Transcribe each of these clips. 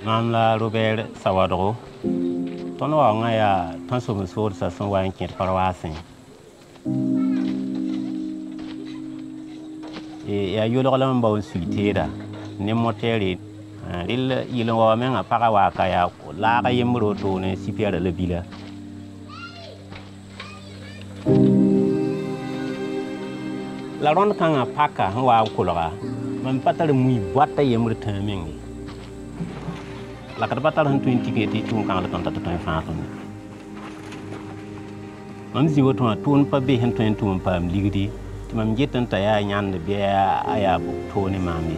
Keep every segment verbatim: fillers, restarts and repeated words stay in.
Mam la Robert Sawadro. Ton wa nga ya ton so mo so sa son wa kin parwasin. E ya yolo la mba on suitera. Ne moteri il il wa men a para wa ka ya la ga yimro to ne sipiara le bila. La ron kan a paka wa kulora. Man patar muy boîte yimro tamingi. La ka batal han twenty ke ti tun kan la ton ta ton fa ton mam zi woto tun pa be han twenty tun pa am ligdi ti mam jetan ta ya nyan be aya bu to ni mami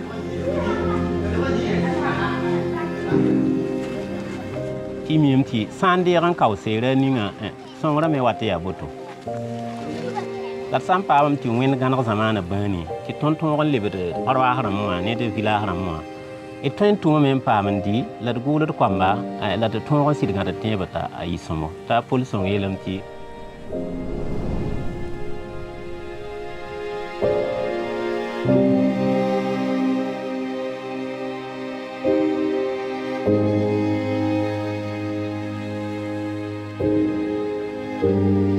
ti mi mti sande ran kaw se re ni nga son ra me wate ya boto la sam pa am ti wen gan zamana bani ti ton ton ron lebede parwa haram mo ne de villa haram mo e twen tuma men pamandi la de gulo de kwamba la de ton ron sidga de tebata ayi somo ta police on yelam ti Thank you.